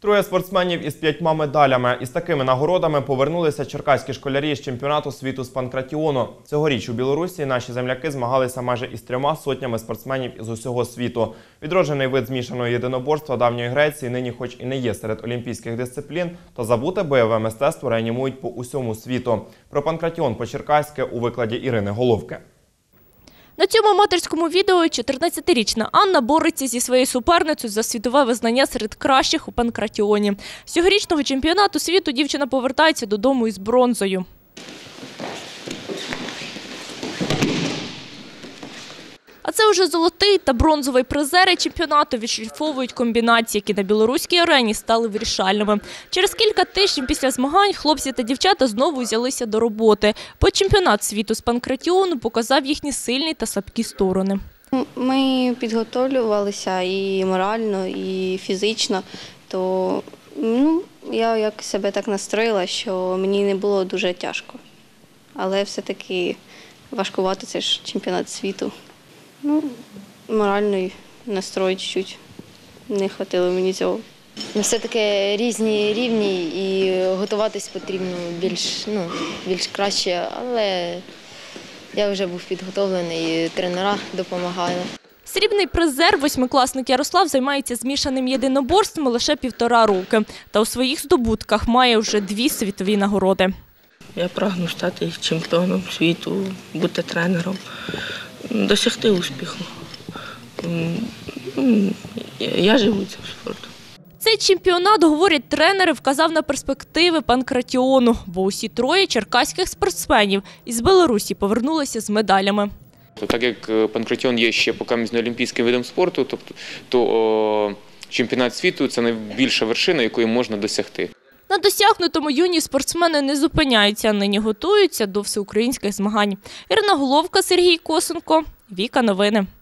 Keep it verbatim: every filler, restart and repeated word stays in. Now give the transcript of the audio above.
Троє спортсменів із п'ятьма медалями. Із такими нагородами повернулися черкаські школярі з чемпіонату світу з панкратіону. Цьогоріч у Білорусі наші земляки змагалися майже із трьома сотнями спортсменів із усього світу. Відроджений вид змішаного єдиноборства давньої Греції нині хоч і не є серед олімпійських дисциплін, та забуте бойове мистецтво реанімують по усьому світу. Про панкратіон по-черкаськи у викладі Ірини Головки. На цьому аматорському відео чотирнадцятирічна Анна бореться зі своєю суперницею за світове визнання серед кращих у панкратіоні. З цьогорічного чемпіонату світу дівчина повертається додому із бронзою. А це вже золотий та бронзовий призери чемпіонату відшліфовують комбінації, які на білоруській арені стали вирішальними. Через кілька тижнів після змагань хлопці та дівчата знову взялися до роботи, бо чемпіонат світу з панкратіону показав їхні сильні та слабкі сторони. Ми підготовлювалися і морально, і фізично, то ну, я як себе так настроїла, що мені не було дуже тяжко. Але все-таки важкувато, це ж чемпіонат світу. Ну, моральний настрой чуть-чуть не хватило мені цього. Все-таки різні рівні і готуватись потрібно більш, ну, більш краще, але я вже був підготовлений, і тренера допомагали. Срібний призер, восьмикласник Ярослав, займається змішаним єдиноборством лише півтора роки. Та у своїх здобутках має вже дві світові нагороди. Я прагну стати чемпіоном світу, бути тренером, досягти успіху. Я живу цим спортом. Цей чемпіонат, говорять тренери, вказав на перспективи панкратіону, бо усі троє черкаських спортсменів із Білорусі повернулися з медалями. Так як панкратіон є ще поки не олімпійським видом спорту, тобто, то о, чемпіонат світу – це найбільша вершина, якої можна досягти. На досягнутому юні спортсмени не зупиняються, а нині готуються до всеукраїнських змагань. Ірина Головка, Сергій Косенко, Віка Новини.